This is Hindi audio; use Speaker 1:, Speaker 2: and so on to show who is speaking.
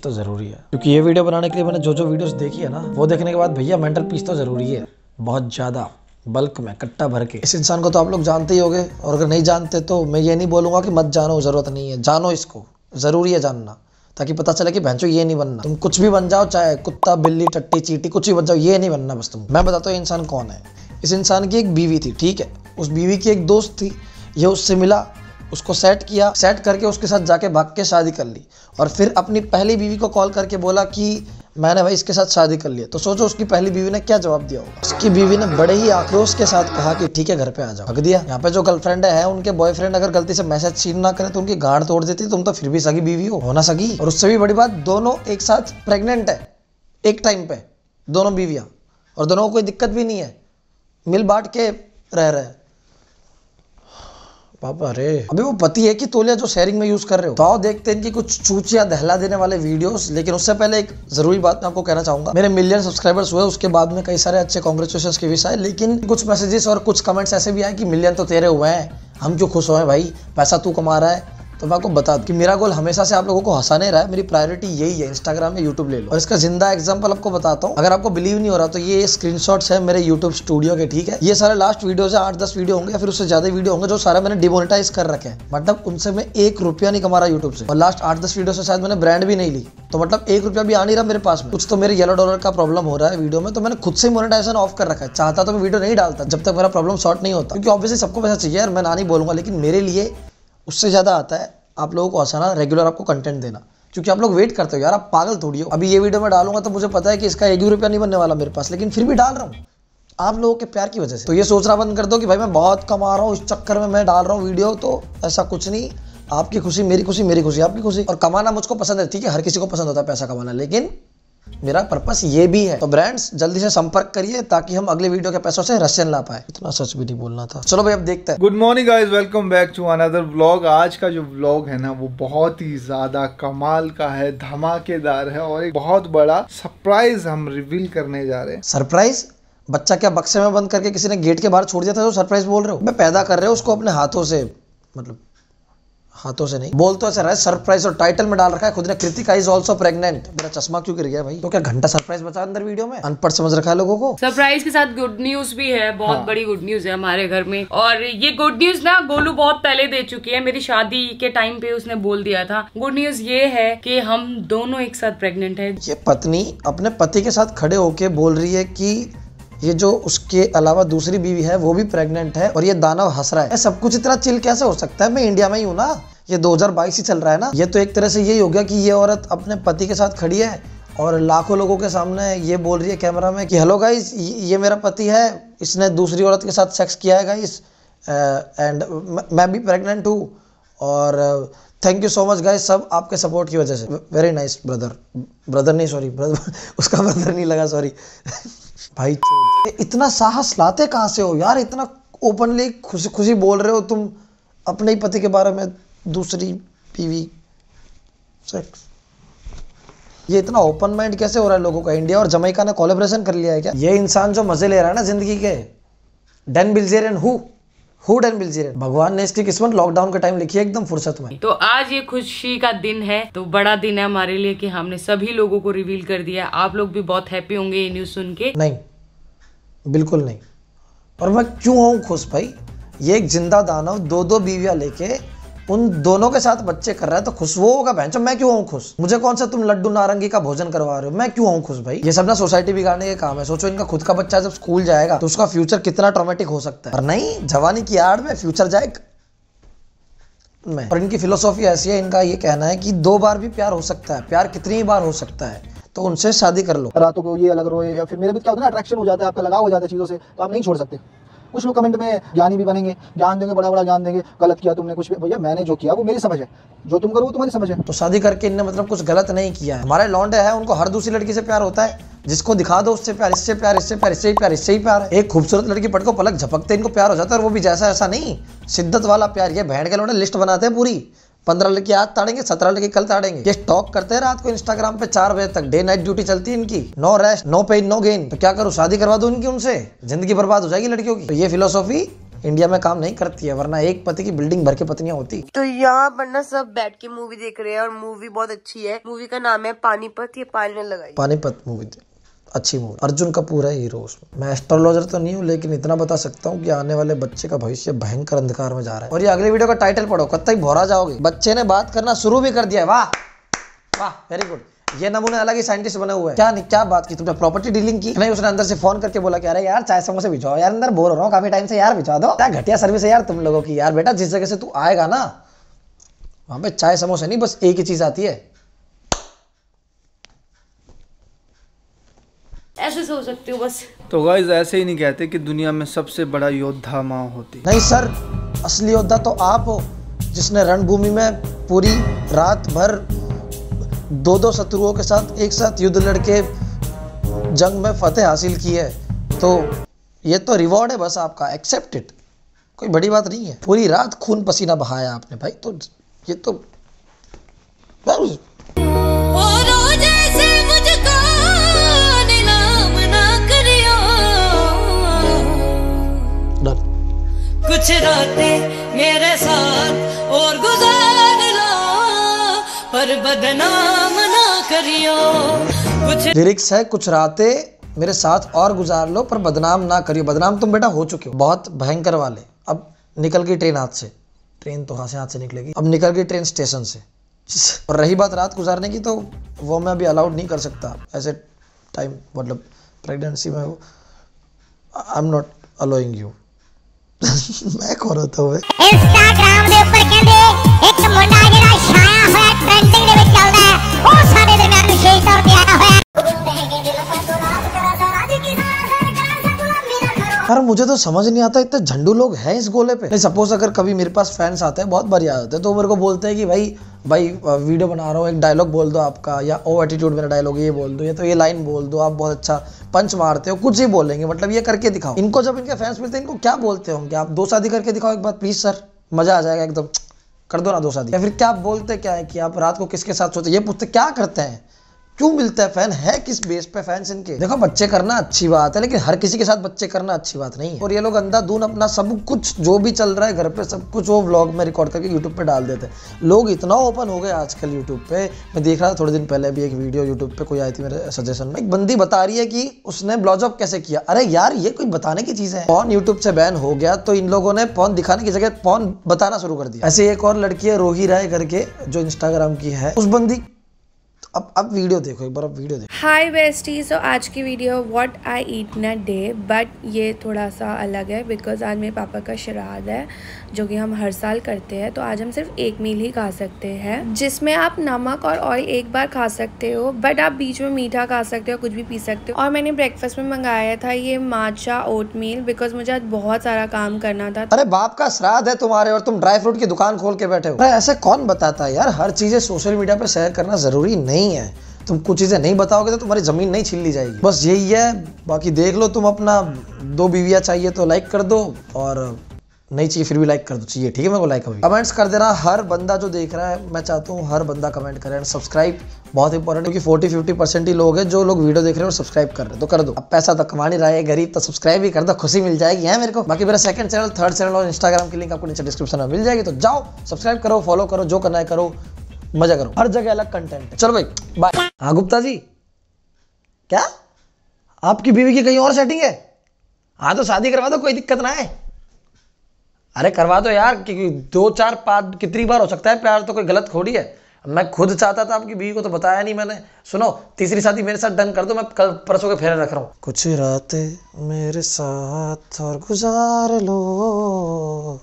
Speaker 1: तो जरूरी है, क्योंकि ये वीडियो बनाने के लिए मैंने जो वीडियोस देखी है ना, वो देखने के बाद भैया मेंटल पीस तो जरूरी है, बहुत ज्यादा बल्क में कट्टा भर के। इस इंसान को तो आप लोग जानते ही होंगे, और अगर नहीं जानते तो मैं ये नहीं बोलूंगा कि मत जानो, जरूरत नहीं है, जानो, इसको जरूरी है जानना, ताकि पता चले कि भैंचो ये नहीं बनना। तुम कुछ भी बन जाओ, चाहे कुत्ता बिल्ली टट्टी चींटी कुछ भी बन जाओ, ये नहीं बनना बस तुम। मैं बताता हूँ ये इंसान कौन है। इस इंसान की एक बीवी थी, ठीक है, उस बीवी की एक दोस्त थी, ये उससे मिला, उसको सेट किया, सेट करके उसके साथ जाके भाग के शादी कर ली, और फिर अपनी पहली बीवी को कॉल करके बोला कि मैंने भाई इसके साथ शादी कर लिया। तो सोचो उसकी पहली बीवी ने क्या जवाब दिया होगा। उसकी बीवी ने बड़े ही आक्रोश के साथ कहा कि ठीक है घर पे आ जाओ। हक दिया। यहाँ पे जो गर्लफ्रेंड है, उनके बॉयफ्रेंड अगर गलती से मैसेज सीन ना करे तो उनकी गांड तोड़ देती, तुम तो फिर भी सगी बीवी हो ना सगी। और उससे भी बड़ी बात, दोनों एक साथ प्रेग्नेंट है एक टाइम पे, दोनों बीवियां, और दोनों को कोई दिक्कत भी नहीं है, मिल बांट के रह रहे हैं। पापा रे, अभी वो पति है कि तौलिया जो शेयरिंग में यूज कर रहे हो। तो आओ देखते हैं इनकी कुछ चूचिया दहला देने वाले वीडियोस। लेकिन उससे पहले एक जरूरी बात मैं आपको कहना चाहूंगा, मेरे मिलियन सब्सक्राइबर्स हुए, उसके बाद में कई सारे अच्छे कांग्रेचुलेशंस के विषय, लेकिन कुछ मैसेजेस और कुछ कमेंट्स ऐसे भी आए कि मिलियन तो तेरे हुए हैं, हम क्यों खुश हुए भाई, पैसा तू कमा रहा है। तो मैं आपको बता दूं कि मेरा गोल हमेशा से आप लोगों को हंसाने रहा है, मेरी प्रायोरिटी यही है। इंस्टाग्राम या यूट्यूब ले लो। और इसका जिंदा एग्जांपल आपको बताता हूँ, अगर आपको बिलीव नहीं हो रहा तो ये स्क्रीनशॉट्स है मेरे यूट्यूब स्टूडियो के, ठीक है। ये सारे लास्ट वीडियोस है, 8-10 वीडियो होंगे या फिर उससे ज्यादा वीडियो होंगे, जो सारे मैंने डिमोनेटाइज कर रखे हैं। मतलब उनसे मैं 1 रुपया नहीं कमा रहा यूट्यूब से, और लास्ट 8-10 वीडियो से शायद मैंने ब्रांड भी नहीं ली, तो मतलब 1 रुपया भी आ नहीं रहा मेरे पास में। कुछ तो मेरे येलो डॉलर का प्रॉब्लम हो रहा है वीडियो में, तो मैंने खुद से मोनेटाइजेशन ऑफ कर रखा है। चाहता तो मैं वीडियो नहीं डालता जब तक मेरा प्रॉब्लम सॉर्ट नहीं होता, क्योंकि ऑब्वियसली सबको पैसा चाहिए यार, मैं ना नहीं बोलूंगा, लेकिन मेरे लिए उससे ज्यादा आता है आप लोगों को हंसाना, रेगुलर आपको कंटेंट देना, क्योंकि आप लोग वेट करते हो यार, आप पागल थोड़ी हो। अभी ये वीडियो में डालूंगा तो मुझे पता है कि इसका 1 रुपया नहीं बनने वाला मेरे पास, लेकिन फिर भी डाल रहा हूँ आप लोगों के प्यार की वजह से। तो ये सोचना बंद कर दो कि भाई मैं बहुत कमा रहा हूँ, इस चक्कर में मैं डाल रहा हूँ वीडियो, तो ऐसा कुछ नहीं। आपकी खुशी मेरी खुशी, मेरी खुशी आपकी खुशी। और कमाना मुझको पसंद है, ठीक है, हर किसी को पसंद होता है पैसा कमाना, लेकिन मेरा पर्पस ये भी है। तो ब्रांड्स जल्दी से संपर्क करिए ताकि हम अगले वीडियो के पैसों से रशियन ला पाए। इतना सच भी नहीं बोलना था। चलो भाई अब देखते हैं।
Speaker 2: Good morning guys, welcome back to another vlog. आज का जो व्लॉग है ना, वो बहुत ही ज्यादा कमाल का है, धमाकेदार है, और एक बहुत बड़ा सरप्राइज हम रिवील करने जा रहे हैं।
Speaker 1: सरप्राइज? बच्चा क्या बक्से में बंद करके किसी ने गेट के बाहर छोड़ दिया था जो सरप्राइज बोल रहे हो? मैं पैदा कर रहे हो उसको अपने हाथों से, मतलब हाथों से नहीं, बोल तो ऐसा रहा है सरप्राइज, और टाइटल में डाल रखा है खुद ने, कृतिका इज ऑल्सो प्रेग्नेंट। मेरा चश्मा क्यों गिर गया भाई? तो क्या घंटा सरप्राइज बचा अंदर वीडियो में? अनपढ़ समझ रखा है लोगों को।
Speaker 3: सरप्राइज के साथ गुड न्यूज भी है, बहुत बड़ी गुड न्यूज है हमारे घर में। और ये गुड न्यूज ना गोलू बहुत पहले दे चुकी है, मेरी शादी के टाइम पे उसने बोल दिया था। गुड न्यूज ये है कि हम दोनों एक साथ प्रेग्नेंट है।
Speaker 1: ये पत्नी अपने पति के साथ खड़े होके बोल रही है कि ये जो उसके अलावा दूसरी बीवी है वो भी प्रेग्नेंट है, और ये दानव हंस रहा है। सब कुछ इतना चिल कैसे हो सकता है? मैं इंडिया में ही हूँ ना, ये 2022 ही चल रहा है ना। ये तो एक तरह से यही हो गया कि ये औरत अपने पति के साथ खड़ी है और लाखों लोगों के सामने ये बोल रही है कैमरा में कि हेलो गाइस, ये मेरा पति है, इसने दूसरी औरत के साथ सेक्स किया है गाइस, एंड मैं भी प्रेग्नेंट हूँ, और thank you so much guys सब आपके सपोर्ट की वजह से। वेरी नाइस ब्रदर नहीं, सॉरी ब्रदर, उसका ब्रदर नहीं लगा, सॉरी भाई। इतना साहस लाते कहाँ से हो यार? इतना ओपनली खुशी खुशी बोल रहे हो तुम अपने ही पति के बारे में, दूसरी बीवी सेक्स। ये इतना ओपन माइंड कैसे हो रहा है लोगों का? इंडिया और जमैका ने कोलैबोरेशन कर लिया है क्या? ये इंसान जो मजे ले रहा है ना जिंदगी के, Dan Bilzerian, who Dan Bilzerian? भगवान ने इसकी किस्मत लॉकडाउन के टाइम लिखी है, एकदम फुर्सत में।
Speaker 3: तो आज ये खुशी का दिन है, तो बड़ा दिन है हमारे लिए कि हमने सभी लोगों को रिवील कर दिया। आप लोग भी बहुत हैप्पी होंगे ये न्यूज सुन के।
Speaker 1: नहीं, बिल्कुल नहीं। और मैं क्यों हूँ खुश भाई? ये एक जिंदा दानव 2-2 बीवियां लेके उन दोनों के साथ बच्चे कर रहा है, तो खुश वो होगा बहनचोद। मैं क्यों हूँ खुश? मुझे कौन सा तुम लड्डू नारंगी का भोजन करवा रहे हो? मैं क्यों हूँ खुश भाई? ये सब ना सोसाइटी बिगाड़ने के काम है। सोचो इनका खुद का बच्चा जब स्कूल जाएगा तो उसका फ्यूचर कितना ट्रॉमेटिक हो सकता है। और नहीं, जवानी की आड़ में फ्यूचर जाए में। और इनकी फिलोसॉफी ऐसी है, इनका ये कहना है कि 2 बार भी प्यार हो सकता है, प्यार कितनी बार हो सकता है, तो उनसे शादी कर लो।
Speaker 4: रातों को ये अलग रोए, या फिर मेरे भी क्या होता है ना, अट्रैक्शन हो जाता है, आपका लगाव हो जाता है चीज़ों से, तो आप नहीं छोड़ सकते। कुछ लोग कमेंट में ज्ञानी भी बनेंगे, ज्ञान देंगे, बड़ा बड़ा ज्ञान देंगे, गलत किया तुमने कुछ भी। भैया मैंने जो किया वो मेरी समझ है, जो तुम करो वो तुम्हारी समझ है।
Speaker 1: तो शादी करके इनने मतलब कुछ गलत नहीं किया है। हमारे लौंडे हैं, उनको हर दूसरी लड़की से प्यार होता है, जिसको दिखा दो उससे प्यार, इससे प्यार, इससे प्यार, इससे ही प्यार, इससे ही प्यार है। एक खूबसूरत लड़की पट को पलक झपकते इनको प्यार हो जाता है, और वो भी जैसा ऐसा नहीं, शिद्दत वाला प्यार। ये भेड़ के लौंडे लिस्ट बनाते हैं पूरी, 15 लड़की आज ताड़ेंगे, 17 लड़की कल ताड़ेंगे। ये स्टॉक करते हैं रात को इंस्टाग्राम पे 4 बजे तक, डे नाइट ड्यूटी चलती है इनकी, no rest, no pain, no gain. तो क्या करूं, शादी करवा दूं इनकी उनसे? जिंदगी बर्बाद हो जाएगी लड़कियों की। तो ये फिलोसॉफी इंडिया में काम नहीं करती है, वरना एक पति की बिल्डिंग भर के पत्नियां होती।
Speaker 5: तो यहाँ पर ना सब बैठ के मूवी देख रहे हैं और मूवी बहुत अच्छी है। मूवी का नाम है पानीपत। ये पानी में लगाई
Speaker 1: पानीपत मूवी अच्छी मूवी, अर्जुन कपूर है हीरो उसमें। मैं एस्ट्रोलॉजर तो नहीं हूँ, लेकिन इतना बता सकता हूँ कि आने वाले बच्चे का भविष्य भयंकर अंधकार में जा रहा है। और ये अगले वीडियो का टाइटल पढ़ो, कतई भौरा जाओगे। बच्चे ने बात करना शुरू भी कर दिया है, वाह वाह वेरी गुड। ये नमूने अलग ही साइंटिस्ट बने हुए हैं। क्या बात की तुमने, प्रॉपर्टी डीलिंग की? नहीं, उसने अंदर से फोन करके बोला कि अरे यार चाय समोसे भिजवाओ यार, अंदर बोर हो रहा हूँ काफी टाइम से यार, भिजवा दो। क्या घटिया सर्विस है यार तुम लोगों की। यार बेटा जिस जगह से तू आएगा ना वहां पे चाय समोसे नहीं, बस एक ही चीज आती है।
Speaker 3: ऐसे सोच सकते हो बस।
Speaker 2: तो गाइस ऐसे ही नहीं कहते कि दुनिया में सबसे बड़ा योद्धा माँ होती।
Speaker 1: नहीं सर, असली योद्धा तो आप हो, जिसने रणभूमि में पूरी रात भर 2-2 शत्रुओं के साथ एक साथ युद्ध लड़के जंग में फतेह हासिल की है। तो ये तो रिवॉर्ड है बस आपका, एक्सेप्ट इट, कोई बड़ी बात नहीं है। पूरी रात खून पसीना बहाया आपने भाई, तो ये तो
Speaker 5: कुछ रातें मेरे साथ और गुजार लो, पर बदनाम ना करियो। कुछ
Speaker 1: लिरिक्स है, कुछ रातें मेरे साथ और गुजार लो पर बदनाम ना करियो। बदनाम तुम बेटा हो चुके हो, बहुत भयंकर वाले। अब निकल गई ट्रेन हाथ से, ट्रेन तो हाथ से निकलेगी, अब निकल गई ट्रेन स्टेशन से। और रही बात रात गुजारने की, तो वो मैं अभी अलाउड नहीं कर सकता ऐसे टाइम, मतलब प्रेगनेंसी में। I am not allowing you. मैं कौन होता हूँ?
Speaker 6: इंस्टाग्राम ਦੇ ਉੱਪਰ ਕਹਿੰਦੇ ਇੱਕ ਮੁੰਡਾ ਜਿਹੜਾ ਛਾਇਆ ਹੋਇਆ ਟ੍ਰੈਂਡਿੰਗ ਦੇ ਵਿੱਚ ਚੱਲਦਾ ਹੈ, ਉਹ ਸਾਡੇ ਦਰਮਿਆਨ ਵਿਸ਼ੇਸ਼ ਤੌਰ ਤੇ ਆਇਆ ਹੋਇਆ।
Speaker 1: यार मुझे तो समझ नहीं आता इतने झंडू लोग हैं इस गोले पे। सपोज अगर कभी मेरे पास फैंस आते हैं, बहुत बारी आते हैं, तो मेरे को बोलते हैं कि भाई वीडियो बना रहा हूँ, एक डायलॉग बोल दो आपका, या ओ एटीट्यूड मेरा डायलॉग ये बोल दो, या तो ये लाइन बोल दो, आप बहुत अच्छा पंच मारते हो, कुछ ही बोलेंगे, मतलब ये करके दिखाओ। इनको जब इनके फैंस मिलते हैं, इनको क्या बोलते होंगे? आप 2 शादी करके दिखाओ एक बार प्लीज सर, मजा आ जाएगा एकदम, कर दो ना 2 शादी। या फिर क्या बोलते क्या है कि आप रात को किसके साथ सोते, ये पूछते क्या करते हैं, क्यों मिलता है फैन, है किस बेस पे फैंस इनके? देखो बच्चे करना अच्छी बात है, लेकिन हर किसी के साथ बच्चे करना अच्छी बात नहीं है। और ये लोग अंधाधुन अपना सब कुछ जो भी चल रहा है घर पे, सब कुछ वो व्लॉग में रिकॉर्ड करके यूट्यूब पे डाल देते हैं। लोग इतना ओपन हो गए आजकल यूट्यूब पे। मैं देख रहा था थोड़े दिन पहले भी एक वीडियो यूट्यूब पे कोई आई थी मेरे सजेशन में, एक बंदी बता रही है कि उसने ब्लॉजअप कैसे किया। अरे यार ये कोई बताने की चीज है? पॉर्न यूट्यूब से बैन हो गया तो इन लोगों ने पॉर्न दिखाने की जगह पॉर्न बताना शुरू कर दिया। ऐसे एक और लड़की है रोही राय करके, जो इंस्टाग्राम की है, उस बंदी अब वीडियो देखो एक बार, अब वीडियो देखो।
Speaker 7: हाय बेस्टी, सो आज की video what I eat in a day, but ये थोड़ा सा अलग है बिकॉज आज मेरे पापा का श्राद्ध है, जो कि हम हर साल करते हैं। तो आज हम सिर्फ एक मील ही खा सकते हैं, जिसमें आप नमक और ऑयल एक बार खा सकते हो, बट आप बीच में मीठा खा सकते हो, कुछ भी पी सकते हो। और मैंने ब्रेकफास्ट में मंगाया था ये माचा ओट मील, बिकॉज मुझे आज बहुत सारा काम करना था।
Speaker 1: अरे बाप का श्राद्ध है तुम्हारे और तुम ड्राई फ्रूट की दुकान खोल के बैठे हो। अरे ऐसे कौन बताता है यार, हर चीजें सोशल मीडिया पे शेयर करना जरूरी नहीं है। तुम कुछ चीजें नहीं बताओगे तो तुम्हारी जमीन नहीं छीन ली जाएगी, बस यही है। बाकी देख लो, तुम अपना 2 बीवियां चाहिए तो लाइक कर दो, और नहीं चाहिए फिर भी लाइक कर दो, चाहिए ठीक है मेरे को लाइक अभी। कमेंट्स कर देना हर बंदा जो देख रहा है, मैं चाहता हूँ हर बंदा कमेंट करे। एंड सब्सक्राइब बहुत इंपॉर्टेंट है, क्योंकि 40-50% ही लोग हैं जो लोग वीडियो देख रहे हैं और सब्सक्राइब कर रहे हैं, तो कर दो। अब पैसा तो कमा नहीं रहा है गरीब, तो सब्सक्राइब भी कर दो, खुशी मिल जाएगी है मेरे को। बाकी मेरा 2nd चैनल, 3rd चैनल और इंस्टाग्राम की लिंक आपको नीचे डिस्क्रिप्शन में मिल जाएगी, तो जाओ सब्सक्राइब करो, फॉलो करो, जो करना है करो, मजा करो। हर जगह अलग कंटेंट है। चलो भाई बाय। हाँ गुप्ता जी, क्या आपकी बीवी की कहीं और सेटिंग है? हाँ तो शादी करवा दो, कोई दिक्कत ना है। अरे करवा दो यार, क्योंकि 2, 4, 5 कितनी बार हो सकता है प्यार, तो कोई गलत थोड़ी है। मैं खुद चाहता था, आपकी बीवी को तो बताया नहीं मैंने। सुनो, 3री शादी मेरे साथ डन कर दो, मैं कल परसों के फेरे रख रहा हूँ। कुछ रातें मेरे साथ और गुजार लो।